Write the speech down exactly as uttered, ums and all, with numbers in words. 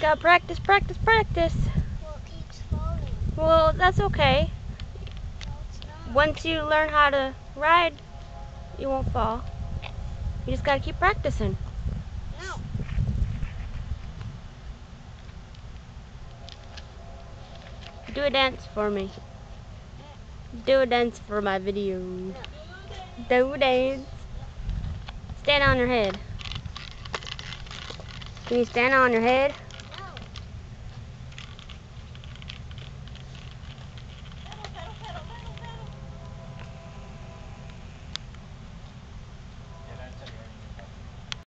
gotta practice, practice, practice. Well, it keeps falling. Well, that's okay. No, it's not. Once you learn how to ride, you won't fall. You just gotta keep practicing. No. Do a dance for me. Do a dance for my video. No. Do a dance. Stand on your head. Can you stand on your head?